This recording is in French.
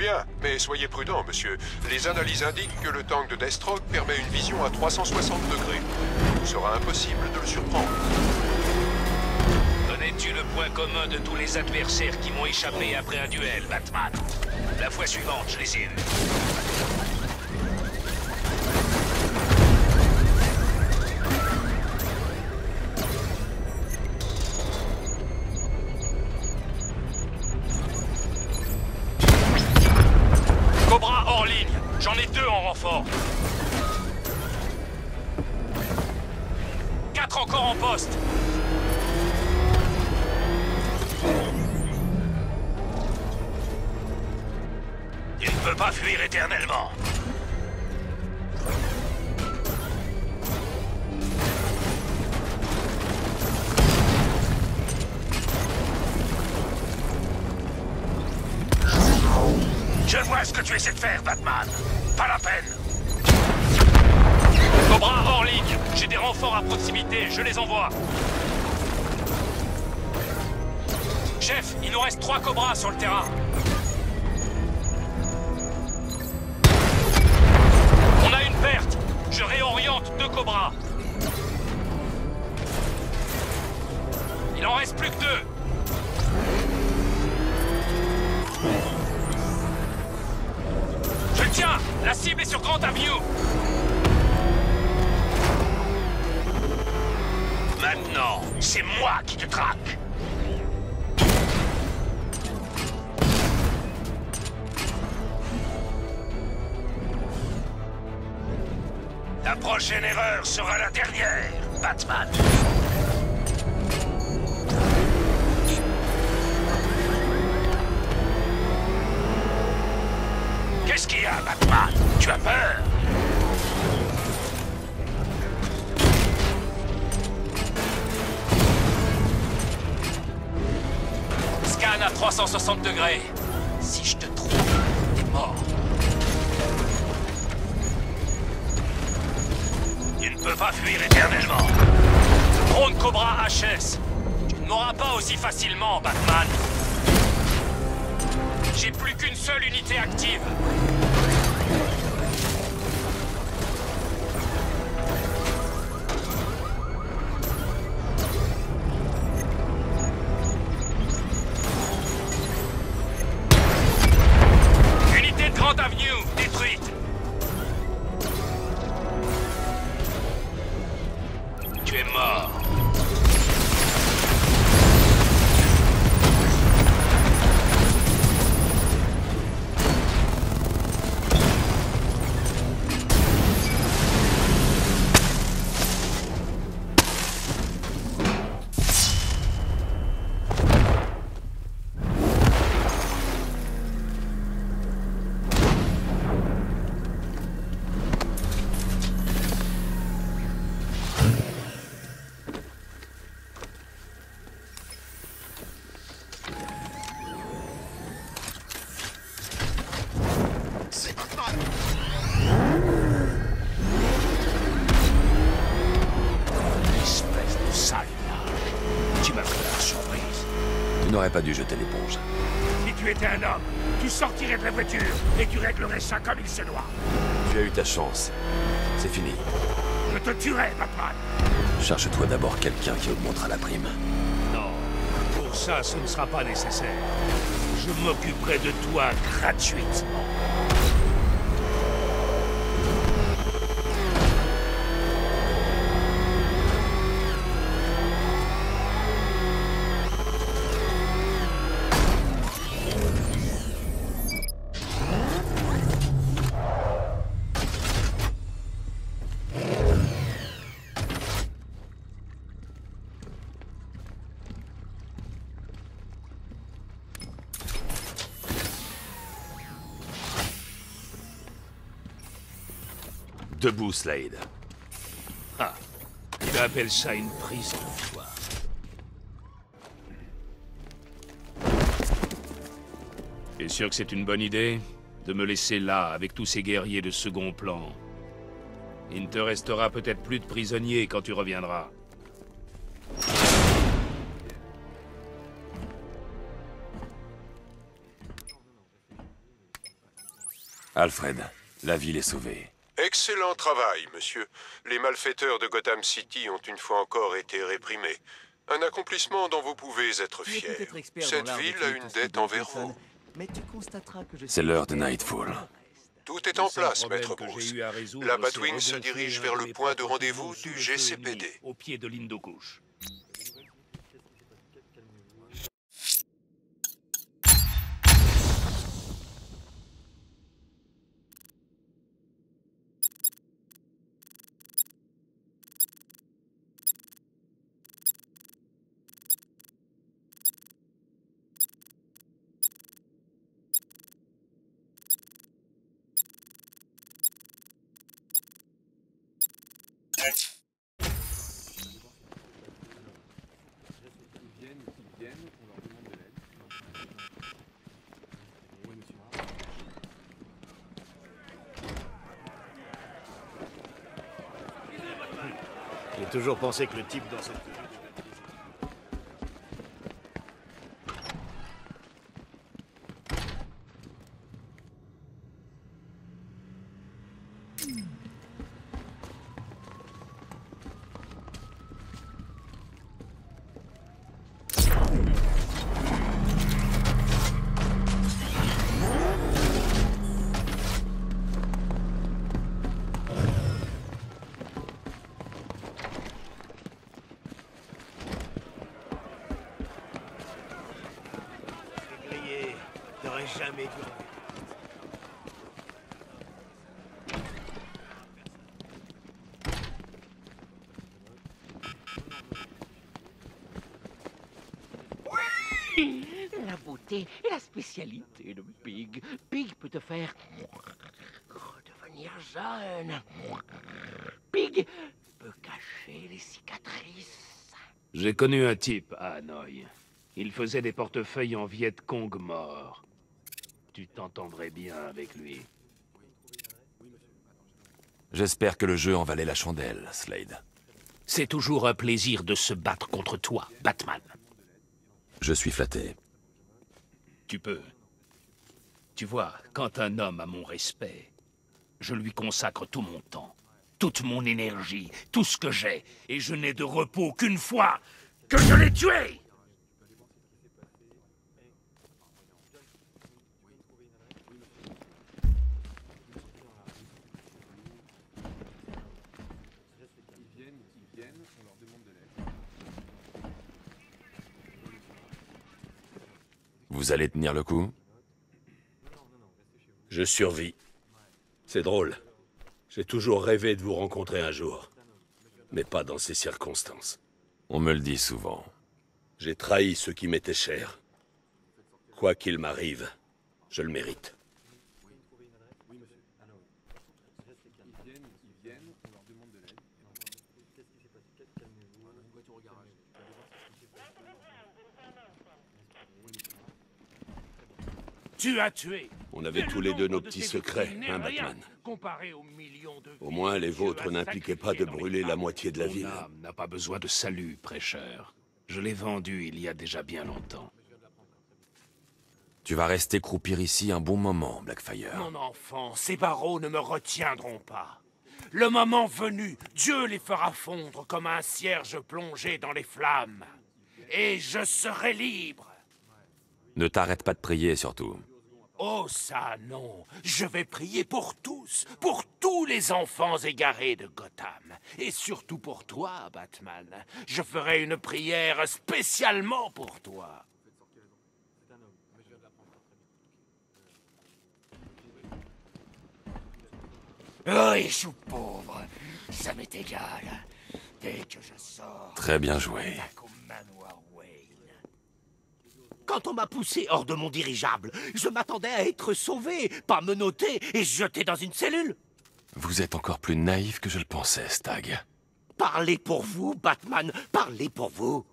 bien, mais soyez prudent, monsieur. Les analyses indiquent que le tank de Deathstroke permet une vision à 360 degrés. Il sera impossible de le surprendre. Connais-tu le point commun de tous les adversaires qui m'ont échappé après un duel, Batman? La fois suivante, je les ai eus. Cobra hors ligne. J'en ai 2 en renfort. 4 encore en poste. Il ne peut pas fuir éternellement. Je vois ce que tu essaies de faire, Batman. Pas la peine. Cobra hors ligne. J'ai des renforts à proximité. Je les envoie. Chef, il nous reste 3 Cobras sur le terrain. On a une perte. Je réoriente 2 Cobras. Il en reste plus que 2. Je le tiens. La cible est sur Grand Avenue. Maintenant, c'est moi qui te traque. Ta prochaine erreur sera la dernière, Batman. Qu'est-ce qu'il y a, Batman? Tu as peur? Scan à 360 degrés. Si je te trouve, t'es mort. Tu ne peux pas fuir éternellement. Drone Cobra HS. Tu ne m'auras pas aussi facilement, Batman. J'ai plus qu'une seule unité active. Unité de Grand Avenue, détruite. Tu es mort. Espèce de sale lâche. Tu m'as fait la surprise. Tu n'aurais pas dû jeter l'éponge. Si tu étais un homme, tu sortirais de la voiture et tu réglerais ça comme il se doit. Tu as eu ta chance. C'est fini. Je te tuerai, Batman. Cherche-toi d'abord quelqu'un qui augmentera la prime. Non, pour ça, ce ne sera pas nécessaire. Je m'occuperai de toi gratuitement. Debout, Slade. Ah, tu appelles ça une prise de foi. T'es sûr que c'est une bonne idée de me laisser là, avec tous ces guerriers de second plan? Il ne te restera peut-être plus de prisonniers quand tu reviendras. Alfred, la ville est sauvée. Excellent travail, monsieur. Les malfaiteurs de Gotham City ont une fois encore été réprimés. Un accomplissement dont vous pouvez être fier. Cette ville a une dette envers vous. C'est l'heure de Nightfall. Tout est en place, Maître Bruce. La Batwing se dirige vers le point de rendez-vous du GCPD. Au pied de l'Hindu-Kush. J'ai toujours pensé que le type dans cette... T'aurais jamais dû... La beauté est la spécialité de Pig. Pig peut te faire devenir jeune. Pig peut cacher les cicatrices. J'ai connu un type à Hanoï. Il faisait des portefeuilles en Viet Cong mort. Tu t'entendrais bien avec lui. J'espère que le jeu en valait la chandelle, Slade. C'est toujours un plaisir de se battre contre toi, Batman. Je suis flatté. Tu peux. Tu vois, quand un homme a mon respect, je lui consacre tout mon temps, toute mon énergie, tout ce que j'ai, et je n'ai de repos qu'une fois que je l'ai tué! Vous allez tenir le coup? Je survis. C'est drôle. J'ai toujours rêvé de vous rencontrer un jour. Mais pas dans ces circonstances. On me le dit souvent. J'ai trahi ceux qui m'étaient chers. Quoi qu'il m'arrive, je le mérite. Tu as tué. On avait tous les deux nos petits secrets, hein, Batman? Au moins, les vôtres n'impliquaient pas de brûler la moitié de la ville. Mon âme n'a pas besoin de salut, prêcheur. Je l'ai vendu il y a déjà bien longtemps. Tu vas rester croupir ici un bon moment, Blackfire. Mon enfant, ces barreaux ne me retiendront pas. Le moment venu, Dieu les fera fondre comme un cierge plongé dans les flammes. Et je serai libre. Ne t'arrête pas de prier, surtout. Oh ça, non. Je vais prier pour tous les enfants égarés de Gotham. Et surtout pour toi, Batman. Je ferai une prière spécialement pour toi. Oh, échoue pauvre. Ça m'est égal. Dès que je sors... Très bien joué. Quand on m'a poussé hors de mon dirigeable, je m'attendais à être sauvé, pas menotté et jeté dans une cellule. Vous êtes encore plus naïf que je le pensais, Stagg. Parlez pour vous, Batman, parlez pour vous.